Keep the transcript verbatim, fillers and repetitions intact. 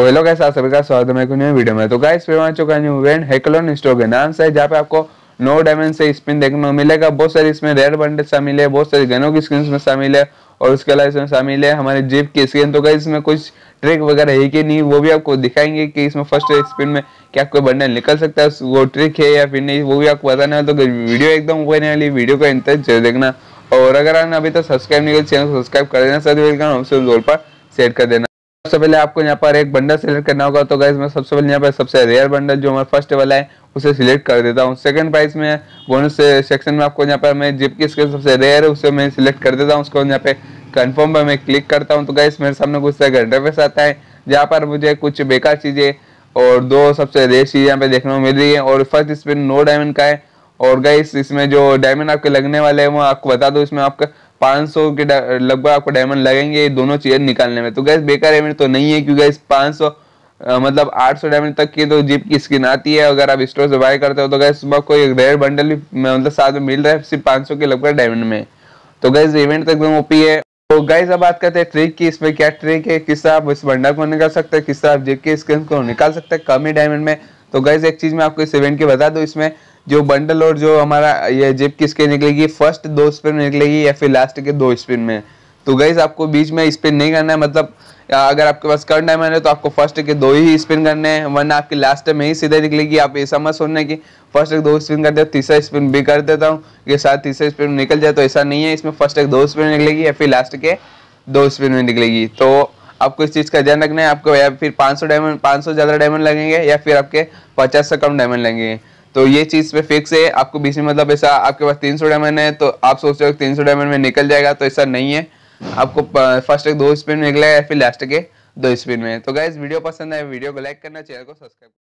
Hello guys, आप सभी का स्वागत है मेरे को न्यू वीडियो में। तो गाइस फिर आ चुका है न्यू इवेंट हैकलॉन स्टोर के नाम से, जहाँ पे आपको नो डायमंड से स्पिन देखने को मिलेगा। बहुत सारी इसमें रेयर बंडल शामिल है, बहुत सारी गनों की स्किन में शामिल है और उसके अलावा इसमें शामिल है हमारे जीप की स्किन। तो गाइस इसमें कुछ ट्रिक वगैरह है कि नहीं वो भी आपको दिखाएंगे कि इसमें फर्स्ट स्पिन में क्या कोई बंडल निकल सकता है, वो ट्रिक है या फिर नहीं, वो भी आपको बताने वाला। तो वीडियो एकदम होने वाली, वीडियो को अंत तक जरूर देखना। और अगर आपने अभी तक सब्सक्राइब नहीं किया चैनल को सब्सक्राइब कर देना, साथ पर शेयर कर देना। सबसे पहले आपको यहाँ पर एक बंडल सिलेक्ट करना होगा। तो गाइस मैं सबसे पहले यहाँ पर सबसे रेयर बंडल जो हमारा फर्स्ट वाला है उसे सिलेक्ट कर देता हूँ। सेकंड प्राइस में बोनस सेक्शन में आपको यहाँ पर मैं जिप की स्किन सबसे रेयर है उसे मैं सिलेक्ट कर देता हूँ। उसको यहाँ पे कंफर्म पर मैं क्लिक करता हूँ। तो गाइस मेरे सामने कुछ तरह का इंटरफेस आता है जहाँ पर मुझे कुछ बेकार चीजें और दो सबसे रेयर चीजें यहाँ पे देखने को मिल रही है। और फर्स्ट स्पिन नो डायमंड का है। और गाइस इसमें जो डायमंड आपके लगने वाले हैं वो आपको बता दो, इसमें आपका पाँच सौ के लगभग आपको डायमंड लगेंगे ये दोनों चीजें निकालने में। तो गैस बेकार डायमंड तो नहीं है, क्योंकि गैस पाँच सौ मतलब आठ सौ डायमंड तक की तो जीप की स्किन आती है। अगर आप स्टोर से बाय करते हो तो गैस आपको एक रेयर बंडल भी मतलब साथ में मिल रहा है सिर्फ पाँच सौ के लगभग डायमंड में। तो गैस इवेंट तक एकदम ओपी है। तो गाइस अब बात करते हैं ट्रिक की, इसमें क्या ट्रिक है, किस तरह आप इस बंडल को निकाल सकते हैं, किस तरह आप जीप की स्किन को निकाल सकते हैं कम ही डायमंड में। तो गाइस एक चीज मैं आपको इस इवेंट की बता दूं, इसमें जो बंडल और जो हमारा ये जेब की स्पिन निकलेगी फर्स्ट दो स्पिन में निकलेगी या फिर लास्ट के दो स्पिन में। तो गाइस आपको बीच में स्पिन नहीं करना है, मतलब अगर आपके पास कम डायमंड है तो आपको फर्स्ट के दो ही स्पिन करने हैं, वरना आपकी लास्ट में ही सीधे निकलेगी। आप ऐसा मत सोचना कि फर्स्ट एक दो स्पिन करते हो तीसरा स्पिन भी कर देता हूँ ये साथ तीसरा स्पिन निकल जाए, तो ऐसा नहीं है। इसमें फर्स्ट एक दो स्पिन निकलेगी या फिर लास्ट के दो स्पिन में निकलेगी। तो आपको इस चीज का ध्यान रखना है। आपको या फिर पाँच सौ डायमंड पाँच सौ ज्यादा डायमंड लगेंगे या फिर आपके पचास से कम डायमंड लगेंगे। तो ये चीज पे फिक्स है। आपको बीच में मतलब ऐसा आपके पास तीन सौ डायमंड है तो आप सोच रहे हो तीन सौ डायमंड में निकल जाएगा, तो ऐसा नहीं है। आपको फर्स्ट एक दो स्पिन में निकलेगा या फिर लास्ट के दो स्पिन में। तो गाइस वीडियो पसंद है वीडियो को लाइक करना, चैनल को सब्सक्राइब